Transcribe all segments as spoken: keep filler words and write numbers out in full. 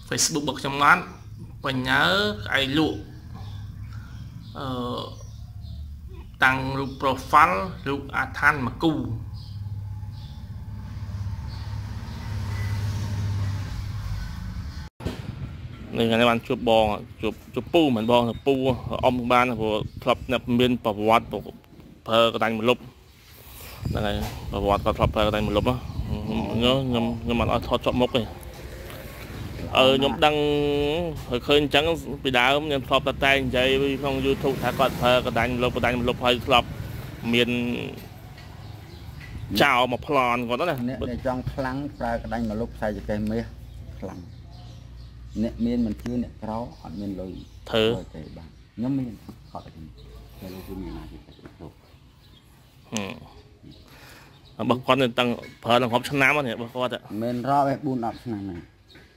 Facebook របស់ខ្ញុំបានបញ្ញាឯលក់អឺតាំងរូប profile រូបអាឋានមកគូនេះថ្ងៃនេះបានជួបបងជួបជួបពូមិនបងពូអ៊ំបានព្រោះធ្លាប់មានប្រវត្តិប្រើកដាញ់មលុបហ្នឹងហើយប្រវត្តិគាត់ធ្លាប់ប្រើកដាញ់មលុបខ្ញុំខ្ញុំខ្ញុំអត់ថតជាប់មុខទេអឺខ្ញុំដឹងហើយឃើញអញ្ចឹងពីដើមខ្ញុំធ្លាប់តែតែនិយាយក្នុង YouTube ថាគាត់ប្រើកដាញ់មលុបកដាញ់មលុបហើយធ្លាប់មានចោលមកប្លន់គាត់ណាអ្នកចង់ខ្លាំងប្រើកដាញ់មលុបខ្សែចង្កេះមាសខ្លាំងអ្នកមានមិនជឿអ្នកក្រអត់មានលុយធ្វើទេបាទខ្ញុំមានខត់តែតែលោកមានណាទីទៅហឹមបើគាត់នឹងតាំងប្រើដល់រាប់ឆ្នាំហ្នឹងបើគាត់មិនរាប់ឯbốn10ឆ្នាំហ្នឹង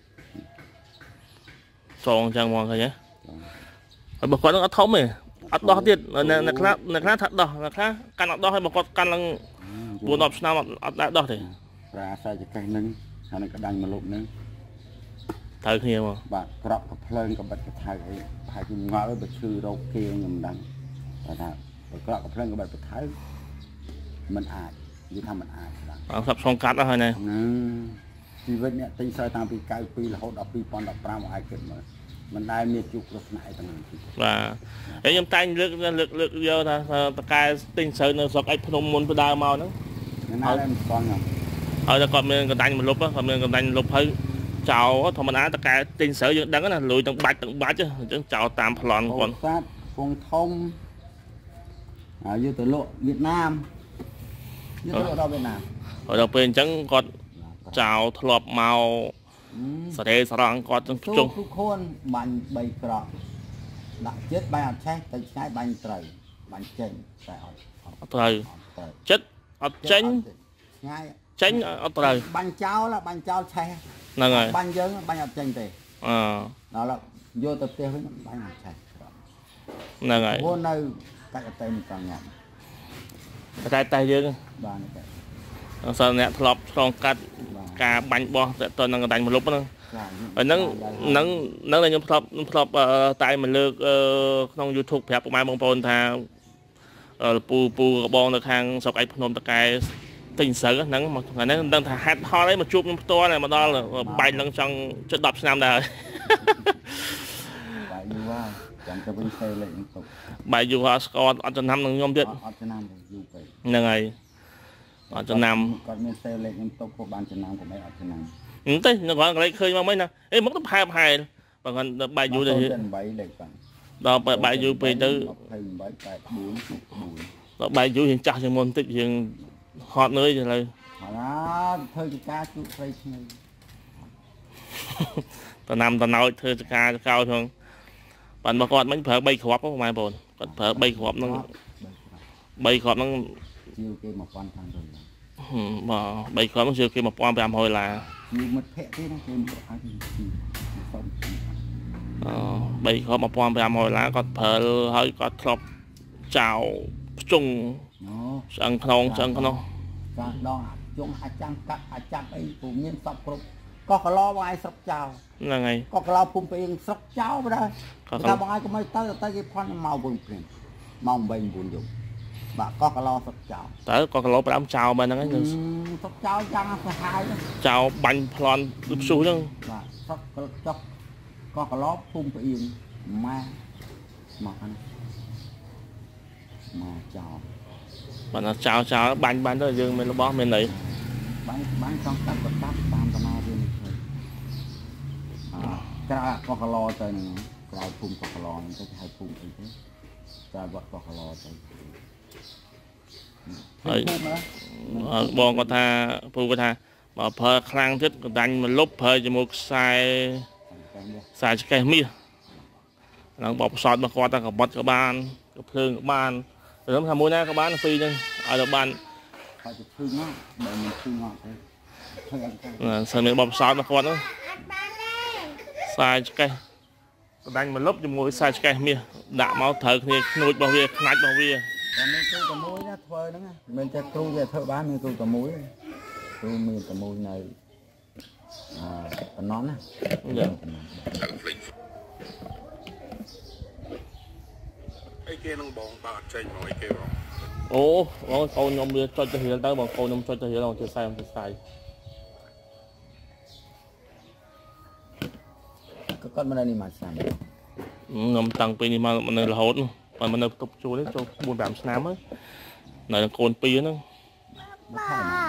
ចងចឹងមកឃើញហ៎ហើយបើគាត់នឹងអត់ធំទេអត់ដោះទៀតអ្នកខ្លះអ្នកខ្លះថាដោះអ្នកខ្លះកាន់អត់ដោះហើយបើគាត់កាន់ឡើងbốn10ឆ្នាំអត់ដែរដោះទេប្រើខ្សែចង្កេះហ្នឹងហើយនឹងកដាញ់មលុបហ្នឹងត្រូវគ្នាមកបាទក្របកភ្លើងកបិតកថៅអីហើយខ្ញុំងល់បើឈឺរោគគេខ្ញុំមិនដឹងថាបើក្របកភ្លើងកបិតកថៅมันអាចនិយាយថាมันអាចបាទអត់ស្បឆ្លងកាត់ហើយណាហ្នឹងជីវិតអ្នកទិញស្រូវតាំងពី92រហូតដល់2015មកអាចគិតមើលមិនដែលមានជួបគ្រោះថ្នាក់អីទាំងនេះបាទហើយខ្ញុំតែងលើកលើកលើកយកថាតកែទិញស្រូវនៅស្រុកឯកភ្នំមុនពីដើមមកហ្នឹងណាស់មិនស្គាល់ខ្ញុំហើយតែគាត់មានកដាញ់មលុបគាត់មានកដាញ់មលុបហើយចោលធម្មតាតកែទិញស្រូវយើងដឹងណាលុយទាំងបាច់ទាំងបាច់អញ្ចឹងចោលតាមប្លន់គាត់សាទពងធំហើយយកទៅលក់វៀតណាមយកទៅដល់វៀតណាមហើយដល់ពេលអញ្ចឹងគាត់ចោលធ្លាប់មកសរេសរងគាត់ចុងជុំខួនបាញ់បីក្រកដាក់ចិត្តបាញ់អត់ឆេះទៅឆ្ងាយបាញ់ត្រូវបាញ់ចេញតែអត់អត់ត្រូវចិត្តអត់ចេញឆ្ងាយចេញអត់ត្រូវបាញ់ចោលបាញ់ចោលឆេះហ្នឹងហើយបាញ់យើងបាញ់អត់ចេញទេអឺដល់យកទៅផ្ទះវិញបាញ់អត់ឆេះហ្នឹងហើយព្រោះនៅកាច់អត់តែមិនចង់ញ៉ាំតែតែយើងបាទតែអសអ្នកធ្លាប់ឆ្លងកាត់ការបាញ់បោះទៅនឹងកដាញ់មលុបហ្នឹងហ្នឹងហ្នឹងហ្នឹងខ្ញុំធ្លាប់ធ្លាប់តែមកលើកក្នុង YouTube ប្រាប់ពុកម៉ែបងប្អូនថាពូពូកបងនៅខាងស្រុកឯកភ្នំតកែទិញស្រូវហ្នឹងមកថ្ងៃនេះមិនដឹងថាហេតុផលអីមកជួបខ្ញុំផ្ទាល់មកដល់បែកឡើងចង់ជិត10ឆ្នាំដែរបែកយូរហើយចាំទៅវិញសេលេខទៅបែកយូរហើយស្គាល់អត់ចំណាំនឹងខ្ញុំទៀតអត់ចំណាំយូរពេកហ្នឹងហើយអត់ចំណាំគាត់មានសេលេខខ្ញុំទុកគាត់បានចំណាំក៏មិនអត់ចំណាំអញ្ចឹងនៅគាត់កន្លែងឃើញមកមិនណាអេមកទៅផែផែបើគាត់បែកយូរទៅ 8លេខបាទដល់បែកយូរពេកទៅ 28 84 ដល់បែកយូរយើងចាស់ជាងមុនបន្តិចយើងហត់នឿយឥឡូវអាធ្វើចការជក់ព្រៃឆ្នៃតំណាំតំណោចធ្វើចការចកោផងបានមកគាត់មិនប្រើ3គ្រាប់ហ្នឹងម៉ែបងគាត់ប្រើ3គ្រាប់ហ្នឹង3គ្រាប់ហ្នឹងជាគេ1500ដុល្លារបាទ3គ្រាប់ហ្នឹងជាគេ1500ដុល្លារយូរមិត្តភ័ក្តិទេណាគេមិនអាចអឺ3គ្រាប់ 1500ដុល្លារគាត់ប្រើហើយគាត់ធ្លាប់ចោលភ្ជុងឆ្អឹងខ្នងឆ្អឹងខ្នោះចាដងជុំអាចចាំកាត់អាចចាប់អីពូមានសពគ្រប់កោះកឡោបងឯងស្រុកចោលហ្នឹងហើយកោះកឡោភូមិពីងស្រុកចោលបើដែរថាបងឯងក៏មិនទៅទៅគេផន់មកវិញព្រាមម៉ោង8 9យប់បាទកោះកឡោស្រុកចោលតើកោះកឡោផ្ដាំចោលបែបហ្នឹងហ្នឹងស្រុកចោលយ៉ាងសាហាវចោលបាញ់ប្លន់លឹបស៊ូហ្នឹងបាទស្រុកចុះកោះកឡោភូមិពីងម៉ាមកអានមកចោលបើណាចោលចោលបាញ់បាញ់ទៅយើងមានរបស់មានអីបាញ់បាញ់ចង់កាត់ក៏កាត់តាមតាមាវិញទៅក្រៅកោះកឡោទៅហ្នឹងក្រៅភូមិកោះកឡោហ្នឹងទៅហៅភូមិអីទៅក្រៅវត្តកោះកឡោទៅហើយបងគាត់ថាពូគាត់ថាបើប្រើខ្លាំងទៀតកដាញ់មកលុបប្រើជាមួយខ្សែខ្សែឆ្កេះមាសហ្នឹងបបផ្សោតរបស់គាត់ថាកបត់ក៏បានក៏ភ្លើងក៏បានខ្ញុំថាមួយណាក៏បានពីរហ្នឹងឲ្យទៅបានហើយទៅឈឺមកបើមិនឈឺមកទេសិនមានបបផ្សោតរបស់គាត់ហ្នឹងខ្សែឆ្កេះកដាញ់មកលុបជាមួយខ្សែឆ្កេះមាសដាក់មកត្រូវគ្នាខ្នួចរបស់វាខ្នាច់របស់វាតែមានគ្រូតែមួយណាធ្វើហ្នឹងមិនតែគ្រូគេធ្វើបានមានគ្រូតែមួយគ្រូមានតែមួយនៅអឺប៉ុណ្ណោះណាយ៉ាអីគេនឹងបងបើអត់ចេញមកអីគេបងអូបងកូនខ្ញុំវាចុចទៅរៀលទៅបងកូនខ្ញុំចុចទៅរៀលទៅជាខ្សែជាខ្សែក៏គាត់មិននៅនេះមកឆ្នាំខ្ញុំតាំងពីនេះមកនៅរហូតបើមិននៅផ្ទប់ជួលនេះចូល bốn 5 ឆ្នាំហើយនៅនឹងកូនពីរហ្នឹងមកខែ